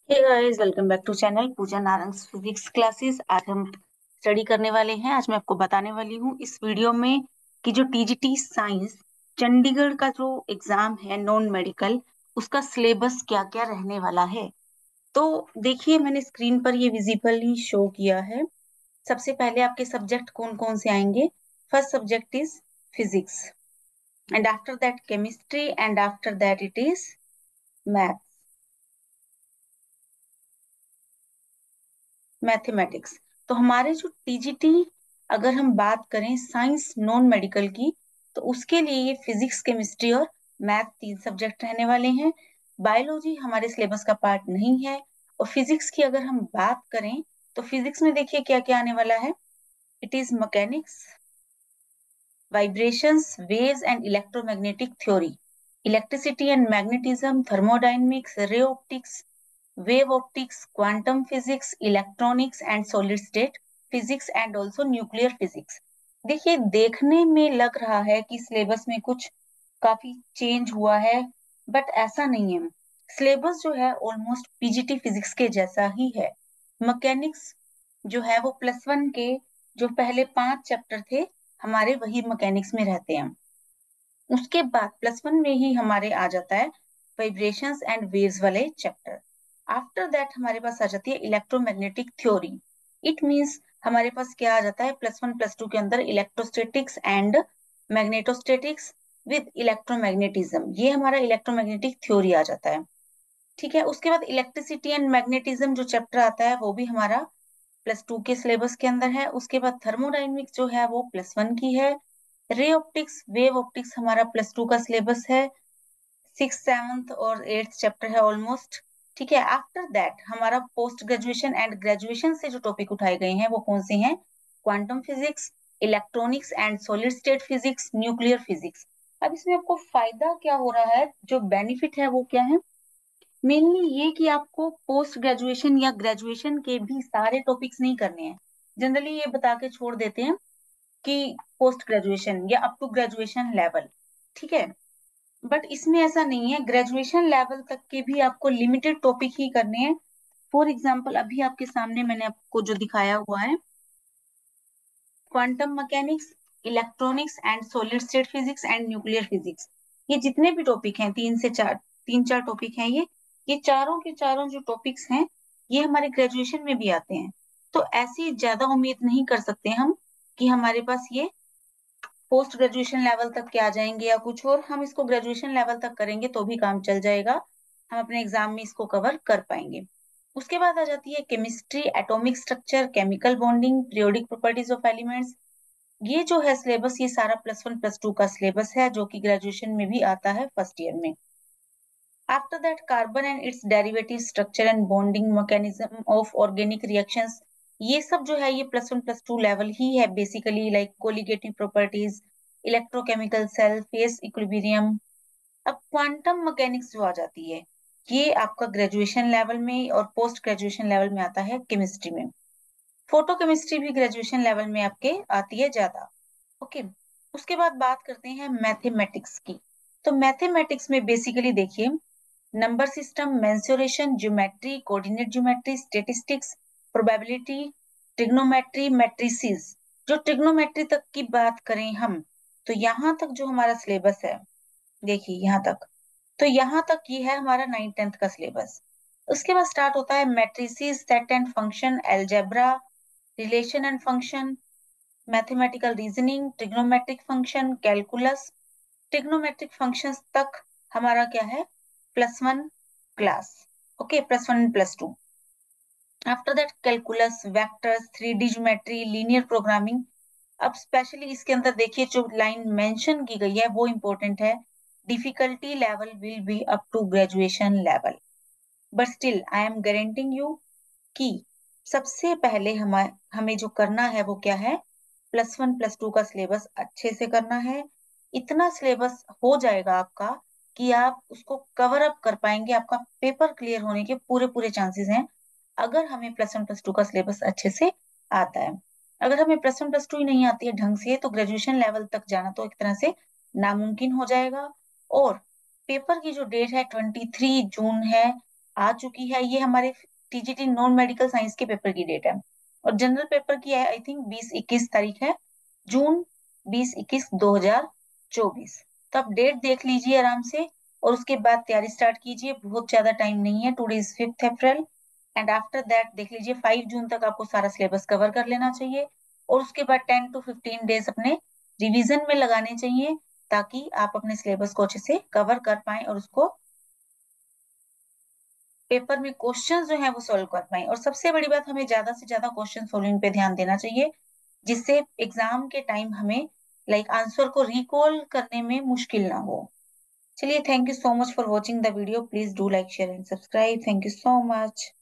Hey guys, welcome back to channel Pooja Narang's physics classes. आज हम study करने वाले हैं। आज मैं आपको बताने वाली हूँ इस वीडियो में कि जो टीजीटी साइंस चंडीगढ़ का जो एग्जाम है नॉन मेडिकल, उसका सिलेबस क्या क्या रहने वाला है। तो देखिए, मैंने स्क्रीन पर ये विजिबली शो किया है। सबसे पहले आपके सब्जेक्ट कौन कौन से आएंगे। First subject is physics, and after that chemistry, and after that it is math, mathematics. तो हमारे जो टीजीटी, अगर हम बात करें साइंस नॉन मेडिकल की, तो उसके लिए ये फिजिक्स, केमिस्ट्री और मैथ तीन सब्जेक्ट रहने वाले हैं। बायोलॉजी हमारे सिलेबस का पार्ट नहीं है। और फिजिक्स की अगर हम बात करें, तो फिजिक्स में देखिए क्या क्या आने वाला है। It is mechanics, vibrations, waves and electromagnetic theory, electricity and magnetism, thermodynamics, ray optics, wave optics, quantum physics, electronics and solid state physics and also nuclear physics। देखिए, देखने में लग रहा है कि सिलेबस में कुछ काफी चेंज हुआ है, बट ऐसा नहीं है। सिलेबस जो है ऑलमोस्ट पीजीटी फिजिक्स के जैसा ही है। मैकेनिक्स जो है वो +1 के जो पहले 5 चैप्टर थे, हमारे वही मैकेनिक्स में रहते हैं। उसके बाद +1 में ही हमारे आ जाता है वाइब्रेशंस एंड वेव्स वाले चैप्टर। आफ्टर दैट हमारे पास आ जाती है इलेक्ट्रोमैग्नेटिक थ्योरी। इट मींस हमारे पास क्या आ जाता है +1 +2 के अंदर electrostatics and magnetostatics with electromagnetism. ये हमारा इलेक्ट्रोमैग्नेटिक थ्योरी आ जाता है। ठीक है, उसके बाद इलेक्ट्रिसिटी एंड मैग्नेटिज्म जो चैप्टर आता है वो भी हमारा +2 के सिलेबस के अंदर है। उसके बाद थर्मोडाइनमिक्स जो है वो +1 की है। रे ऑप्टिक्स, वेव ऑप्टिक्स हमारा +2 का सिलेबस है। 6th 7th और 8th चैप्टर है ऑलमोस्ट। ठीक है, आफ्टर दैट हमारा पोस्ट ग्रेजुएशन एंड ग्रेजुएशन से जो टॉपिक उठाए गए हैं वो कौन से हैं। Quantum physics, electronics and solid state physics, nuclear physics. अब इसमें आपको फायदा क्या हो रहा है, जो बेनिफिट है वो क्या है। मेनली ये कि आपको पोस्ट ग्रेजुएशन या ग्रेजुएशन के भी सारे टॉपिक्स नहीं करने हैं। जनरली ये बता के छोड़ देते हैं कि पोस्ट ग्रेजुएशन या अप टू ग्रेजुएशन लेवल। ठीक है, बट इसमें ऐसा नहीं है। ग्रेजुएशन लेवल तक के भी आपको लिमिटेड टॉपिक ही करने हैं। फॉर एग्जाम्पल, अभी आपके सामने मैंने आपको जो दिखाया हुआ है, quantum mechanics, electronics and solid state physics and nuclear physics. ये जितने भी टॉपिक हैं, 3 4 टॉपिक हैं ये चारों के चारों जो टॉपिक्स हैं, ये हमारे ग्रेजुएशन में भी आते हैं। तो ऐसी ज्यादा उम्मीद नहीं कर सकते हम कि हमारे पास ये पोस्ट ग्रेजुएशन लेवल तक के आ जाएंगे या कुछ और। हम इसको ग्रेजुएशन लेवल तक करेंगे तो भी काम चल जाएगा, हम अपने एग्जाम में इसको कवर कर पाएंगे। उसके बाद आ जाती है chemistry, atomic structure, chemical bonding, periodic properties of elements. ये जो है सिलेबस, ये सारा +1 +2 का सिलेबस है, जो कि ग्रेजुएशन में भी आता है फर्स्ट ईयर में। After that carbon and its derivative structure and bonding mechanism of organic reactions. ये सब जो है ये +1 +2 लेवल ही है basically, like colligative properties, electrochemical cell phase equilibrium. अब क्वांटम मैकेनिक्स जो आ जाती है, ये आपका ग्रेजुएशन लेवल में और पोस्ट ग्रेजुएशन लेवल में आता है केमिस्ट्री में। फोटो केमिस्ट्री भी ग्रेजुएशन लेवल में आपके आती है ज्यादा। ओके, उसके बाद बात करते हैं मैथमेटिक्स की। तो मैथमेटिक्स में बेसिकली देखिए, number system, mensuration, geometry, coordinate geometry, statistics, probability, trigonometry, matrices. जो ट्रिग्नोमेट्री तक की बात करें हम, तो यहाँ तक जो हमारा सिलेबस है, देखिए यहाँ तक, तो यहाँ तक ये है हमारा 9th 10th का सिलेबस। उसके बाद स्टार्ट होता है matrices, set and function, algebra, relation and function, mathematical reasoning, trigonometric function, calculus. Trigonometric functions तक हमारा क्या है, +1 class. Okay, +1 +2। After that calculus, vectors, 3D geometry, linear programming. अब स्पेशली इसके अंदर देखिए जो लाइन मेंशन की गई है वो इंपॉर्टेंट है। Difficulty level will be up to graduation level, but still I am guaranteeing you कि सबसे पहले हमें जो करना है वो क्या है, +1 +2 का सिलेबस अच्छे से करना है। इतना सिलेबस हो जाएगा आपका कि आप उसको कवर अप कर पाएंगे, आपका पेपर क्लियर होने के पूरे पूरे चांसेस हैं, अगर हमें +1 +2 का सिलेबस अच्छे से आता है। अगर हमें +1 +2 ही नहीं आती है ढंग से, तो ग्रेजुएशन लेवल तक जाना तो एक तरह से नामुमकिन हो जाएगा। और पेपर की जो डेट है 23 जून है, आ चुकी है। ये हमारे टीजीटी नॉन मेडिकल साइंस के पेपर की डेट है, और जनरल पेपर की है आई थिंक 20-21 तारीख है, जून 20-21-2024। तो आप डेट देख लीजिए आराम से, और उसके बाद तैयारी स्टार्ट कीजिए। बहुत ज्यादा टाइम नहीं है, today is 5 April, and after that देख लीजिए 5 जून तक आपको सारा सिलेबस कवर कर लेना चाहिए। और उसके बाद 10 to 15 डेज अपने रिवीजन में लगाने चाहिए, ताकि आप अपने सिलेबस को अच्छे से कवर कर पाए और उसको पेपर में क्वेश्चन जो है वो सॉल्व कर पाए। और सबसे बड़ी बात, हमें ज्यादा से ज्यादा क्वेश्चन सॉल्विंग पे ध्यान देना चाहिए, जिससे एग्जाम के टाइम हमें आंसर को रिकॉल करने में मुश्किल ना हो। चलिए, thank you so much for watching the video. Please do like, share and subscribe. Thank you so much.